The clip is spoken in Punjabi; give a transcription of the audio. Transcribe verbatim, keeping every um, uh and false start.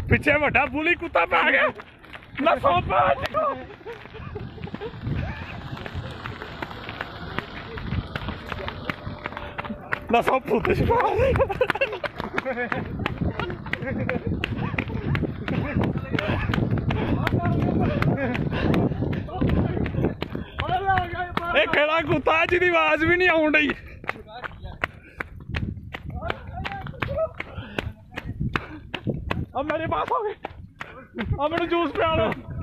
ਪਿੱਛੇ ਵੱਡਾ ਬੁਲੀ ਕੁੱਤਾ ਪੈ ਗਿਆ ਨਾ ਸੌ ਪਾ ਨਾ ਸੌ ਪੁੱਤ ਛਪਾ ਇਹ ਕਿਹੜਾ ਕੁੱਤਾ ਜਿਹਦੀ ਆਵਾਜ਼ ਵੀ ਨਹੀਂ ਆਉਣ ਡਈ अब मेरे पास हो गए अब मैंने जूस पिया लो